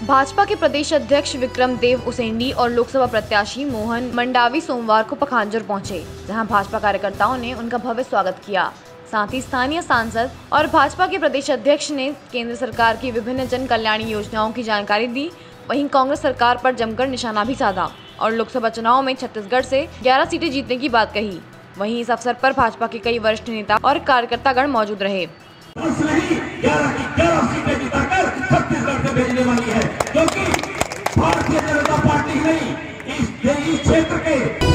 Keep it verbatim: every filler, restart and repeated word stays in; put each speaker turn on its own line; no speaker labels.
भाजपा के प्रदेश अध्यक्ष विक्रम देव उसेंडी और लोकसभा प्रत्याशी मोहन मंडावी सोमवार को पखांजर पहुंचे, जहां भाजपा कार्यकर्ताओं ने उनका भव्य स्वागत किया। साथ ही स्थानीय सांसद और भाजपा के प्रदेश अध्यक्ष ने केंद्र सरकार की विभिन्न जन कल्याणी योजनाओं की जानकारी दी। वहीं कांग्रेस सरकार पर जमकर निशाना भी साधा और लोकसभा चुनाव में छत्तीसगढ़ से ग्यारह सीटें जीतने की बात कही। वहीं इस अवसर पर भाजपा के कई वरिष्ठ नेता और कार्यकर्तागण मौजूद रहे।
ग्यारह की ग्यारह सीटें जिताकर छत्तीसगढ़ से भेजने वाली है, क्योंकि भारतीय जनता पार्टी नहीं इस क्षेत्र के